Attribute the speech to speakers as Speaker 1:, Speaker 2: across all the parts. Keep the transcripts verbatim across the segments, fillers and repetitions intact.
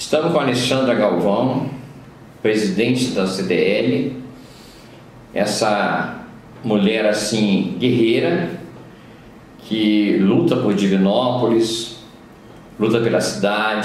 Speaker 1: Estamos com a Alexandra Galvão, presidente da C D L, essa mulher assim guerreira, que luta por Divinópolis, luta pela cidade,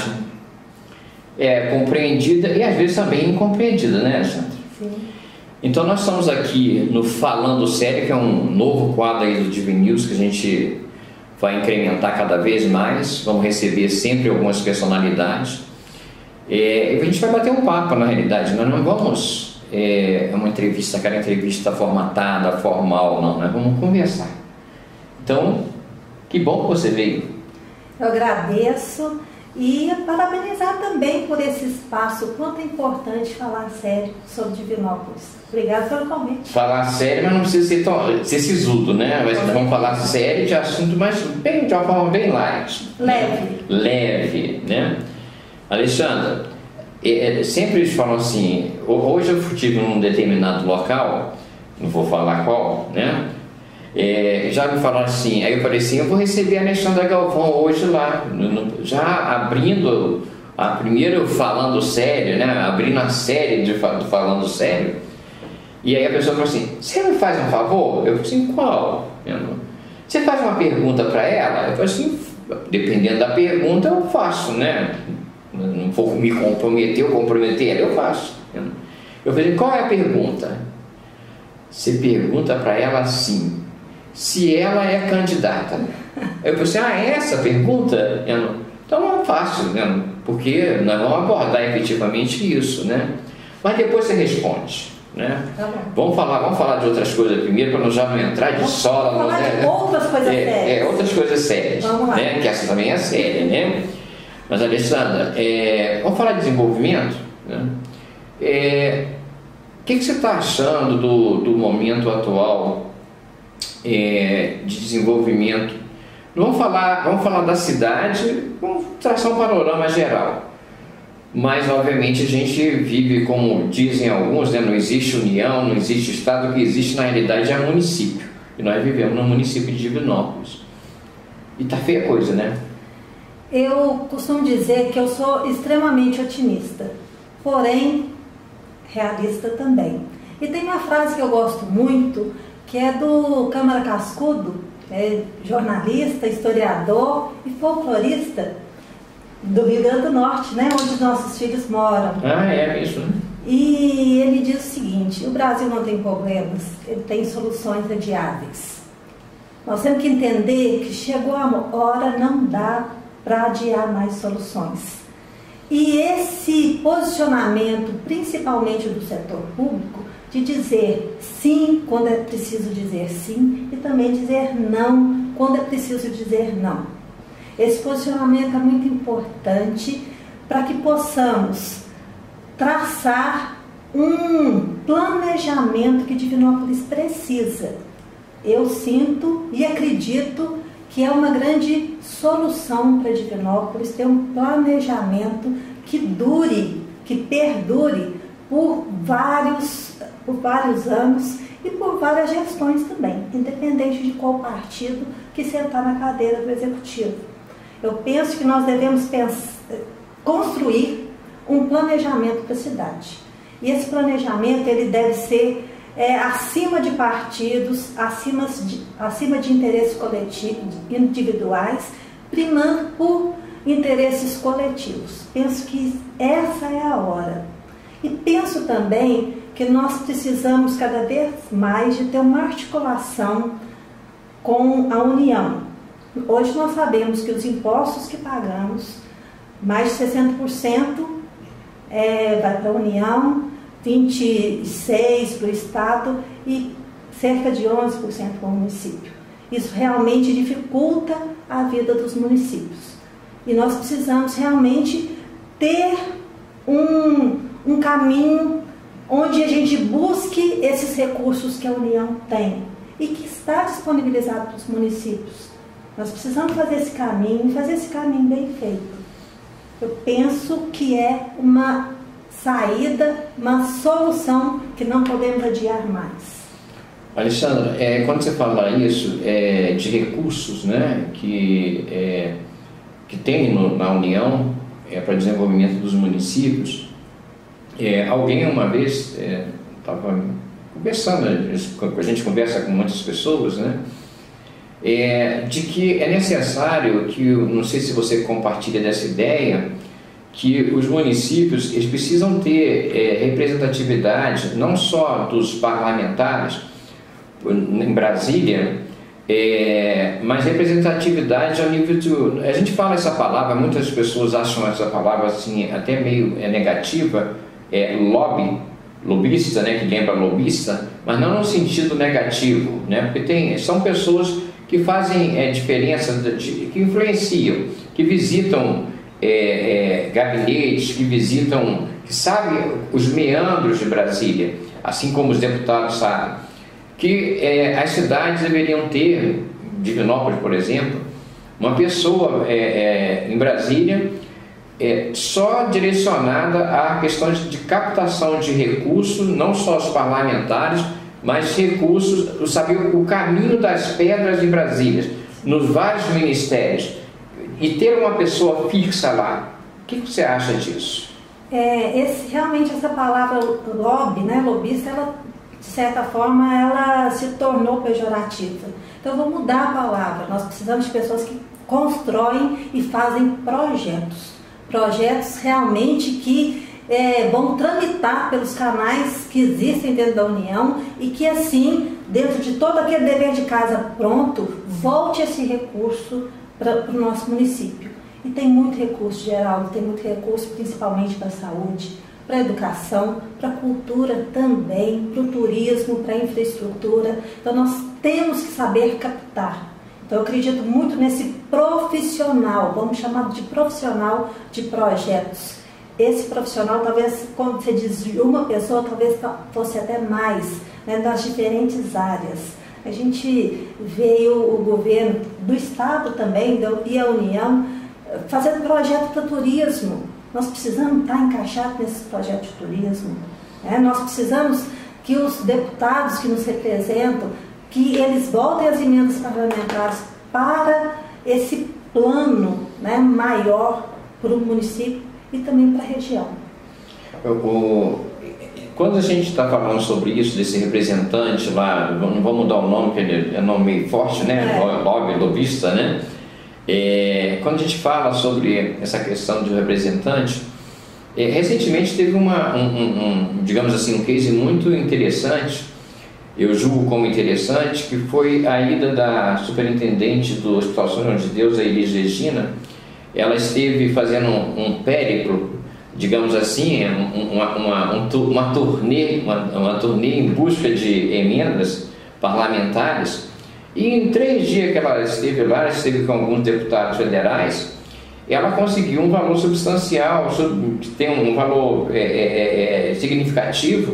Speaker 1: é compreendida e às vezes também incompreendida, né, Alexandra?
Speaker 2: Sim.
Speaker 1: Então nós estamos aqui no Falando Sério, que é um novo quadro aí do Divin News que a gente vai incrementar cada vez mais. Vamos receber sempre algumas personalidades. É, e a gente vai bater um papo, na realidade. Nós não vamos, é uma entrevista, aquela entrevista formatada, formal, não. Nós vamos conversar. Então, que bom que você veio.
Speaker 2: Eu agradeço e parabenizar também por esse espaço, quanto é importante falar sério sobre Divinópolis. Obrigada pelo convite.
Speaker 1: Falar sério, mas não precisa ser, tão, ser sisudo, né? Mas nós vamos falar sério de assunto, mas bem, de uma forma bem light.
Speaker 2: Leve.
Speaker 1: Leve, né? Alexandra, é, é, sempre eles falam assim, hoje eu estive num determinado local, não vou falar qual, né? É, já me falaram assim, aí eu falei assim, eu vou receber a Alexandra Galvão hoje lá, no, no, já abrindo, a primeiro falando sério, né? Abrindo a série de falando sério. E aí a pessoa falou assim, você me faz um favor? Eu falei assim, qual? Eu não... Você faz uma pergunta para ela? Eu falei assim, dependendo da pergunta eu faço, né? Não vou me comprometer ou comprometer ela, eu faço. Eu falei, qual é a pergunta? Você pergunta para ela assim, se ela é candidata. Eu falei assim, ah, é essa a pergunta? Eu não... Então é fácil, né? Porque nós vamos abordar efetivamente isso, né? Mas depois você responde, né?
Speaker 2: Tá
Speaker 1: vamos falar, vamos falar de outras coisas primeiro, para nós já não entrar de sola.
Speaker 2: Vamos falar
Speaker 1: né?
Speaker 2: de outras coisas
Speaker 1: é,
Speaker 2: sérias.
Speaker 1: É, outras coisas sérias,
Speaker 2: vamos lá.
Speaker 1: Né? Que essa também é séria, né? Mas, Alexandra, é, vamos falar de desenvolvimento, né? É, o que, que você está achando do, do momento atual é, de desenvolvimento? Vamos falar, vamos falar da cidade, vamos traçar um panorama geral. Mas, obviamente, a gente vive, como dizem alguns, né? Não existe união, não existe estado, o que existe na realidade é município. E nós vivemos no município de Divinópolis. E tá feia a coisa, né?
Speaker 2: Eu costumo dizer que eu sou extremamente otimista, porém realista também. E tem uma frase que eu gosto muito, que é do Câmara Cascudo, é jornalista, historiador e folclorista do Rio Grande do Norte, né, onde nossos filhos moram.
Speaker 1: Ah, é mesmo, né?
Speaker 2: E ele diz o seguinte, o Brasil não tem problemas, ele tem soluções adiáveis. Nós temos que entender que chegou a hora, não dá para adiar mais soluções. E esse posicionamento, principalmente do setor público, de dizer sim quando é preciso dizer sim e também dizer não quando é preciso dizer não. Esse posicionamento é muito importante para que possamos traçar um planejamento que Divinópolis precisa. Eu sinto e acredito que é uma grande solução para Divinópolis ter um planejamento que dure, que perdure por vários, por vários anos e por várias gestões também, independente de qual partido que sentar na cadeira do Executivo. Eu penso que nós devemos pensar, construir um planejamento para a cidade. E esse planejamento ele deve ser É, acima de partidos, acima de, acima de interesses coletivos, individuais, primando por interesses coletivos. Penso que essa é a hora. E penso também que nós precisamos cada vez mais de ter uma articulação com a União. Hoje nós sabemos que os impostos que pagamos, mais de sessenta por cento é, vai para a União, vinte e seis por cento para o Estado e cerca de onze por cento para o município. Isso realmente dificulta a vida dos municípios. E nós precisamos realmente ter um, um caminho onde a gente busque esses recursos que a União tem e que está disponibilizado para os municípios. Nós precisamos fazer esse caminho, fazer esse caminho bem feito. Eu penso que é uma saída, uma solução que não podemos adiar mais.
Speaker 1: Alexandra, é, quando você fala isso é, de recursos, né, que, é, que tem no, na União, é, para desenvolvimento dos municípios. É, alguém uma vez estava é, conversando, a gente conversa com muitas pessoas, né? É, de que é necessário que, não sei se você compartilha dessa ideia, que os municípios eles precisam ter é, representatividade não só dos parlamentares em Brasília, é, mas representatividade ao nível de... A gente fala essa palavra, muitas pessoas acham essa palavra assim, até meio é, negativa, é, lobby, lobista, né, que lembra lobista, mas não no sentido negativo, né, porque tem, são pessoas que fazem é, diferença, de, que influenciam, que visitam é, é, gabinetes, que visitam, que sabem os meandros de Brasília, assim como os deputados sabem, que é, as cidades deveriam ter, Divinópolis, por exemplo, uma pessoa é, é, em Brasília é, só direcionada a questões de captação de recursos, não só os parlamentares, mas recursos, saber o caminho das pedras de Brasília, nos vários ministérios, e ter uma pessoa fixa lá. O que você acha disso?
Speaker 2: É, esse, realmente essa palavra lobby, né, lobista, ela, de certa forma, ela se tornou pejorativa. Então, eu vou mudar a palavra. Nós precisamos de pessoas que constroem e fazem projetos. Projetos realmente que É, vão tramitar pelos canais que existem dentro da União e que assim, dentro de todo aquele dever de casa pronto, volte esse recurso para o nosso município. E tem muito recurso, Geraldo, tem muito recurso principalmente para a saúde, para a educação, para a cultura também, para o turismo, para a infraestrutura. Então nós temos que saber captar. Então eu acredito muito nesse profissional, vamos chamar de profissional de projetos. Esse profissional, talvez, quando você diz de uma pessoa, talvez fosse até mais, né, das diferentes áreas. A gente veio o governo do Estado também, e a União, fazendo projeto para turismo. Nós precisamos estar encaixados nesse projeto de turismo. Né? Nós precisamos que os deputados que nos representam, que eles voltem as emendas parlamentares para esse plano, né, maior para o município e também para a região.
Speaker 1: O, quando a gente está falando sobre isso, desse representante lá, não vou mudar o nome, porque ele é um nome meio forte, né? É. Lobby, lobista, né? É, quando a gente fala sobre essa questão do representante, é, recentemente teve uma, um, um, um, digamos assim, um case muito interessante, eu julgo como interessante, que foi a ida da superintendente do Hospital São João de Deus, a Elis Regina. Ela esteve fazendo um, um périplo, digamos assim, uma, uma, um, uma, turnê, uma, uma turnê em busca de emendas parlamentares, e em três dias que ela esteve lá, ela esteve com alguns deputados federais, ela conseguiu um valor substancial, tem um valor é, é, é, significativo,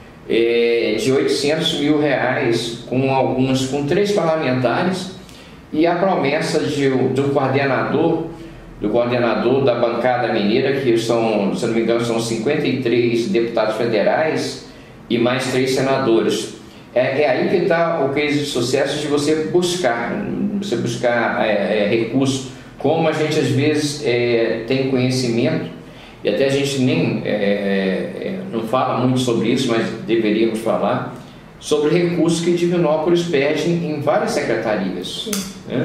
Speaker 1: é, de oitocentos mil reais, com alguns, com três parlamentares, e a promessa de, de um coordenador do coordenador da bancada mineira, que são, se não me engano, são cinquenta e três deputados federais e mais três senadores. É, é aí que está o case de sucesso de você buscar, você buscar é, é, recursos, como a gente às vezes é, tem conhecimento, e até a gente nem é, é, não fala muito sobre isso, mas deveríamos falar, sobre recursos que Divinópolis pede em várias secretarias. Né?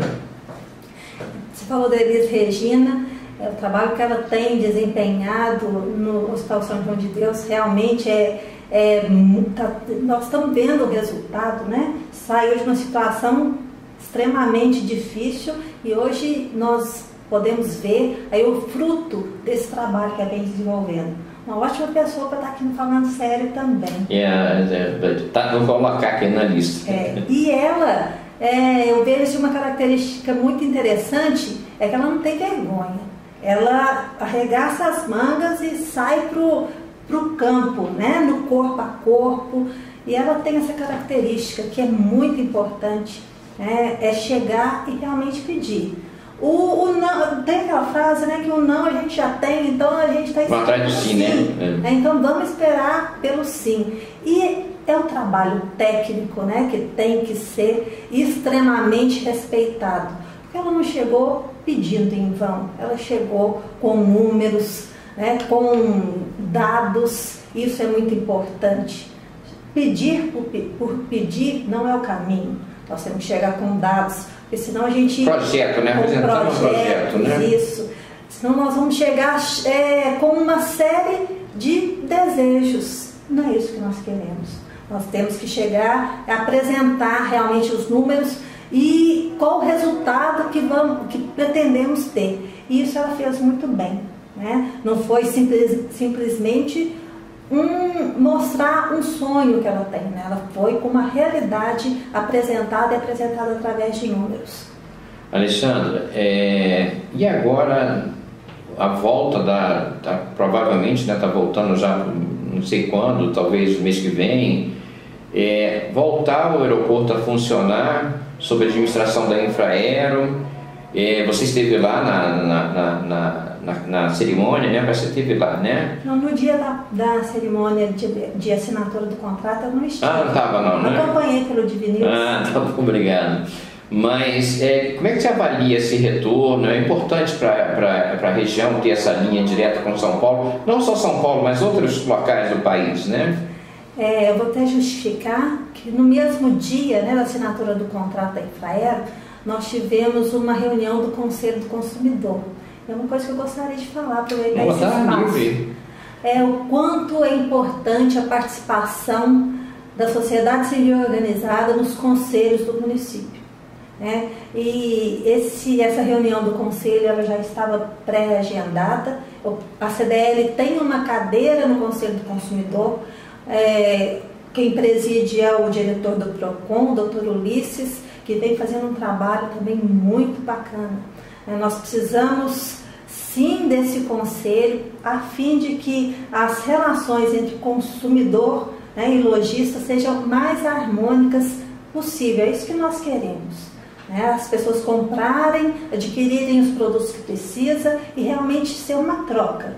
Speaker 2: Você falou da Elis Regina, é, o trabalho que ela tem desempenhado no Hospital São João de Deus realmente é, é tá, nós estamos vendo o resultado, né? Saiu de uma situação extremamente difícil e hoje nós podemos ver aí o fruto desse trabalho que ela vem desenvolvendo. Uma ótima pessoa para estar aqui falando sério também.
Speaker 1: Yeah, tá, vou colocar aqui na lista.
Speaker 2: É, e ela, é, eu vejo uma característica muito interessante, é que ela não tem vergonha. Ela arregaça as mangas e sai pro pro campo, né? No corpo a corpo. E ela tem essa característica que é muito importante, né? É chegar e realmente pedir. O, o não, tem aquela frase, né, que o não a gente já tem, então a gente está esperando
Speaker 1: atrás do sim, né?
Speaker 2: É. Então vamos esperar pelo sim. E é um trabalho técnico, né, que tem que ser extremamente respeitado. Porque ela não chegou pedindo em vão, ela chegou com números, né, com dados, isso é muito importante. Pedir por, por pedir não é o caminho, nós temos que chegar com dados, porque senão a gente...
Speaker 1: Projeto, né? Apresentar um projeto, né?
Speaker 2: Isso, senão nós vamos chegar é, com uma série de desejos, não é isso que nós queremos. Nós temos que chegar a apresentar realmente os números e qual o resultado que, vamos, que pretendemos ter. E isso ela fez muito bem, né? Não foi simples, simplesmente um, mostrar um sonho que ela tem, né? Ela foi com uma realidade apresentada e apresentada através de números.
Speaker 1: Alexandra, é, e agora a volta da, da provavelmente está, né, voltando já não sei quando, talvez mês que vem, é, voltar o aeroporto a funcionar sob a administração da Infraero. É, você esteve lá na, na, na, na, na, na cerimônia, né? Você esteve lá, né?
Speaker 2: Não, no dia da, da cerimônia de, de assinatura do contrato eu não estive.
Speaker 1: Ah, não estava não, né?
Speaker 2: Acompanhei pelo Divinil.
Speaker 1: Ah, tá bom, obrigado. Mas é, como é que você avalia esse retorno? É importante para a região ter essa linha direta com São Paulo, não só São Paulo, mas outros locais do país, né?
Speaker 2: É, eu vou até justificar que no mesmo dia, né, da assinatura do contrato da Infraero, nós tivemos uma reunião do Conselho do Consumidor. É uma coisa que eu gostaria de falar, aproveitar esse espaço. É o quanto é importante a participação da sociedade civil organizada nos conselhos do município. Né? E esse, essa reunião do conselho ela já estava pré-agendada. A C D L tem uma cadeira no Conselho do Consumidor. É, quem preside é o diretor do PROCON, o doutor Ulisses, que vem fazendo um trabalho também muito bacana. É, nós precisamos sim desse conselho, a fim de que as relações entre consumidor, né, e lojista sejam mais harmônicas possível. É isso que nós queremos. Né? As pessoas comprarem, adquirirem os produtos que precisa e realmente ser uma troca.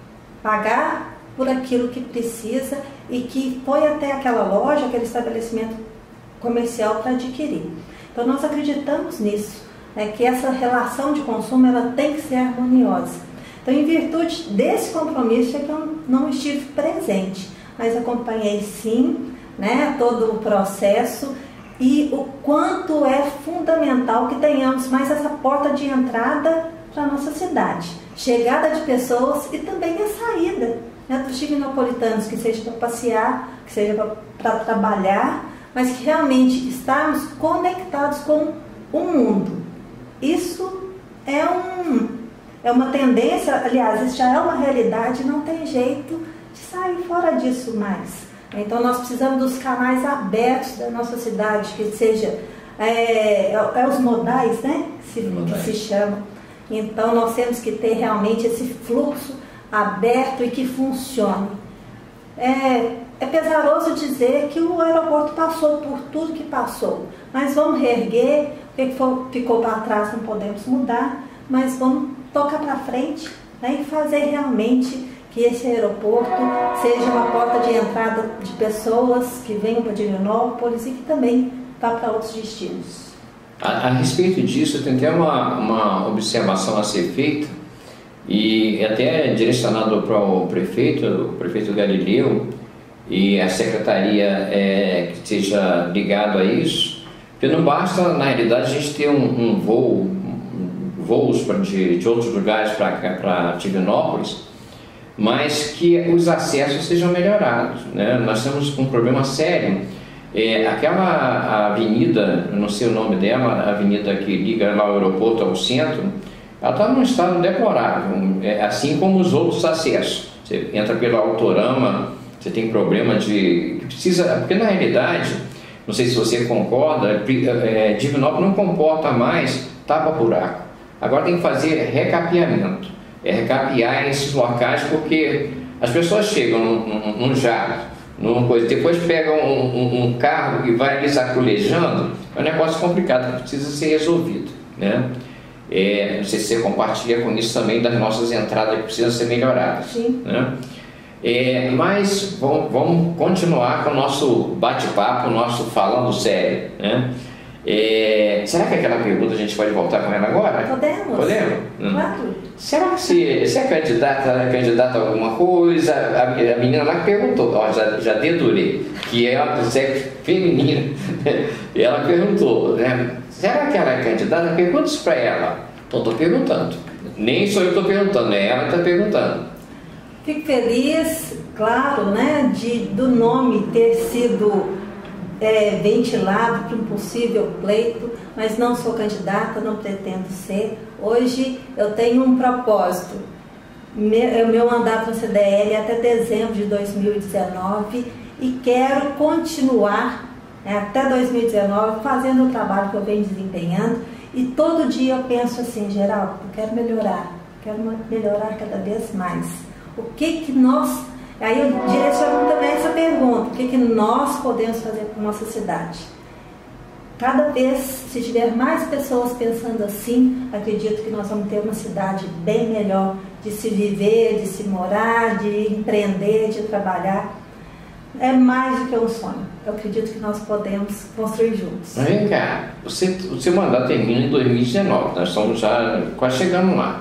Speaker 2: Pagar por aquilo que precisa e que foi até aquela loja, aquele estabelecimento comercial para adquirir. Então nós acreditamos nisso, né, que essa relação de consumo ela tem que ser harmoniosa. Então, em virtude desse compromisso é que eu não estive presente, mas acompanhei sim, né, todo o processo e o quanto é fundamental que tenhamos mais essa porta de entrada para a nossa cidade. Chegada de pessoas e também a saída, né, dos divinopolitanos, que seja para passear, que seja para trabalhar, mas que realmente estarmos conectados com o mundo. Isso é, um, é uma tendência, aliás, isso já é uma realidade, não tem jeito de sair fora disso mais. Então nós precisamos dos canais abertos da nossa cidade, que seja é, é os modais, né, que se, modais. que se chamam. Então nós temos que ter realmente esse fluxo aberto e que funcione. É, é pesaroso dizer que o aeroporto passou por tudo que passou, mas vamos reerguer, o que for, ficou para trás não podemos mudar, mas vamos tocar para frente, né, e fazer realmente que esse aeroporto seja uma porta de entrada de pessoas que venham para Divinópolis e que também vá para outros destinos.
Speaker 1: A, a respeito disso, tem até uma, uma observação a ser feita, e até direcionado para o prefeito, o prefeito Galileu, e a secretaria é, que esteja ligado a isso, porque não basta, na realidade, a gente ter um, um voo, voos pra, de, de outros lugares para Divinópolis, mas que os acessos sejam melhorados, né? Nós temos um problema sério. É, aquela avenida, eu não sei o nome dela, a avenida que liga lá o aeroporto ao centro, ela está num estado deplorável, é, assim como os outros acessos. Você entra pela Autorama, você tem problema de... precisa, porque na realidade, não sei se você concorda, é, Divinópolis não comporta mais tapa-buraco. Agora tem que fazer recapeamento, é recapear esses locais, porque as pessoas chegam num, num, num jato, numa coisa, depois pegam um, um, um carro e vai ali saculejando, é um negócio complicado que precisa ser resolvido, né? É, não sei se você compartilha com isso também das nossas entradas que precisam ser melhoradas.
Speaker 2: Sim.
Speaker 1: Né? É, mas vamos, vamos continuar com o nosso bate-papo, o nosso falando sério, né? É, será que aquela pergunta a gente pode voltar com ela agora?
Speaker 2: Podemos.
Speaker 1: Podemos?
Speaker 2: Claro.
Speaker 1: Hum. Será que se, se é candidata, é candidata a alguma coisa? A, a menina lá que perguntou, ó, já, já dedurei, que é do sexo feminino. E ela perguntou, né? Será que ela é candidata? Pergunta isso para ela. Então estou perguntando. Nem sou eu que estou perguntando, é ela que está perguntando.
Speaker 2: Fico feliz, claro, né, de, do nome ter sido é, ventilado para um possível pleito, mas não sou candidata, não pretendo ser. Hoje eu tenho um propósito, meu, meu mandato no C D L é até dezembro de dois mil e dezenove e quero continuar é, até dois mil e dezenove fazendo o trabalho que eu venho desempenhando, e todo dia eu penso assim, Geraldo, eu quero melhorar, quero melhorar cada vez mais. O que que nós... Aí eu direciono também essa pergunta, o que que nós podemos fazer para a nossa cidade? Cada vez, se tiver mais pessoas pensando assim, acredito que nós vamos ter uma cidade bem melhor de se viver, de se morar, de empreender, de trabalhar. É mais do que um sonho. Eu acredito que nós podemos construir juntos.
Speaker 1: Mas vem cá, você, o seu mandato termina em dois mil e dezenove, nós estamos já quase chegando lá.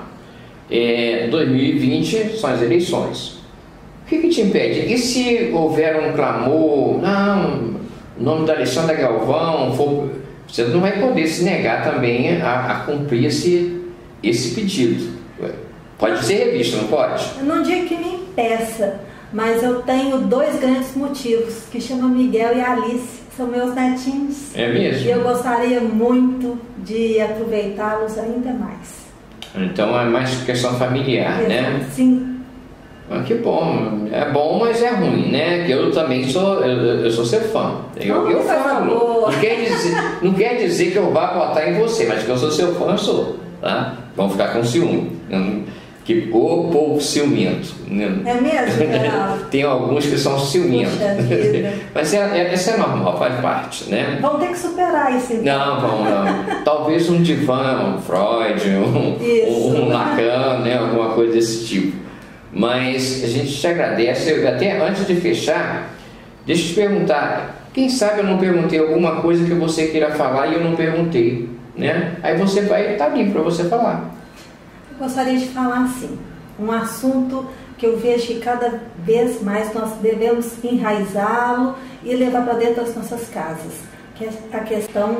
Speaker 1: É, dois mil e vinte são as eleições. O que, que te impede? E se houver um clamor, não, o nome da Alexandra Galvão, for, você não vai poder se negar também a, a cumprir esse, esse pedido. Pode ser revisto, não pode?
Speaker 2: Eu não digo que me impeça, mas eu tenho dois grandes motivos, que chamam Miguel e Alice, que são meus netinhos.
Speaker 1: É mesmo?
Speaker 2: E eu gostaria muito de aproveitá-los ainda mais.
Speaker 1: Então é mais questão familiar,
Speaker 2: Exato,
Speaker 1: né?
Speaker 2: Sim.
Speaker 1: Ah, que bom, é bom, mas é ruim, né? Que eu também sou, eu, eu sou seu fã. Eu,
Speaker 2: Oh,
Speaker 1: eu
Speaker 2: coisa
Speaker 1: falo.
Speaker 2: boa.
Speaker 1: Não quer, dizer, não quer dizer que eu vá votar em você, mas que eu sou seu fã, eu sou. Tá? Vamos ficar com ciúme. Que o povo ciumento.
Speaker 2: É mesmo, Geraldo?
Speaker 1: Tem alguns que são ciumentos.
Speaker 2: Puxa vida.
Speaker 1: Mas é, é, isso é normal, faz parte, né?
Speaker 2: Vamos ter que superar isso, então.
Speaker 1: Não, vamos não. Talvez um divã, um Freud, um, um, um Lacan, né? Alguma coisa desse tipo. Mas a gente te agradece. Até antes de fechar, deixa eu te perguntar. Quem sabe eu não perguntei alguma coisa que você queira falar e eu não perguntei, né? Aí você vai estar livre para você falar.
Speaker 2: Eu gostaria de falar assim, um assunto que eu vejo que cada vez mais nós devemos enraizá-lo e levar para dentro das nossas casas, que é a questão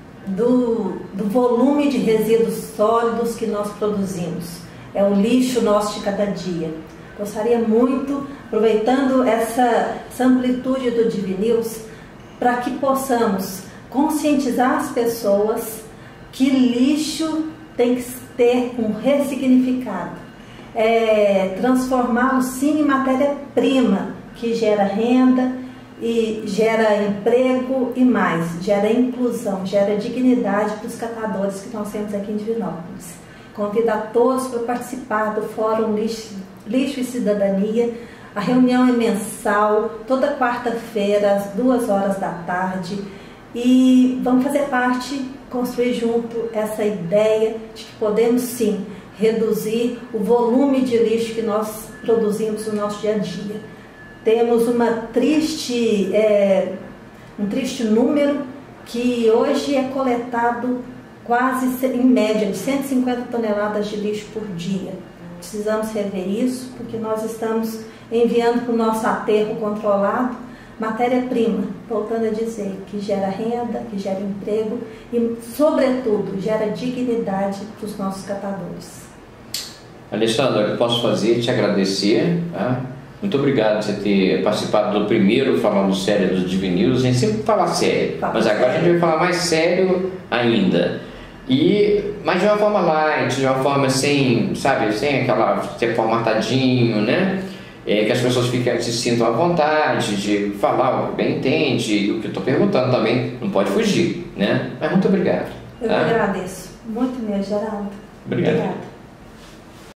Speaker 2: do, do volume de resíduos sólidos que nós produzimos. É o lixo nosso de cada dia. Gostaria muito, aproveitando essa, essa amplitude do DivNews, para que possamos conscientizar as pessoas que lixo tem que ter um ressignificado. É, transformá-lo sim em matéria-prima, que gera renda e gera emprego e mais, gera inclusão, gera dignidade para os catadores que nós temos aqui em Divinópolis. Convido a todos para participar do Fórum Lixo, Lixo e Cidadania. A reunião é mensal, toda quarta-feira, às duas horas da tarde. E vamos fazer parte, construir junto essa ideia de que podemos sim reduzir o volume de lixo que nós produzimos no nosso dia a dia. Temos uma triste, é, um triste número que hoje é coletado quase em média de cento e cinquenta toneladas de lixo por dia. Precisamos rever isso, porque nós estamos enviando para o nosso aterro controlado matéria-prima, voltando a dizer, que gera renda, que gera emprego e, sobretudo, gera dignidade para os nossos catadores.
Speaker 1: Alexandra, o que eu posso fazer é te agradecer, tá? Muito obrigado por você ter participado do primeiro Falando Sério do DivNews. A gente sempre fala sério, fala mas agora sério. A gente vai falar mais sério ainda. E, mas de uma forma light, de uma forma sem, sabe, sem aquela, ser formatadinho, né? É, que as pessoas fiquem, se sintam à vontade de falar o que bem entende, o que eu estou perguntando também, não pode fugir, né? Mas muito obrigado.
Speaker 2: Eu
Speaker 1: tá?
Speaker 2: que agradeço. Muito mesmo, Geraldo.
Speaker 1: Obrigado.
Speaker 2: Obrigada.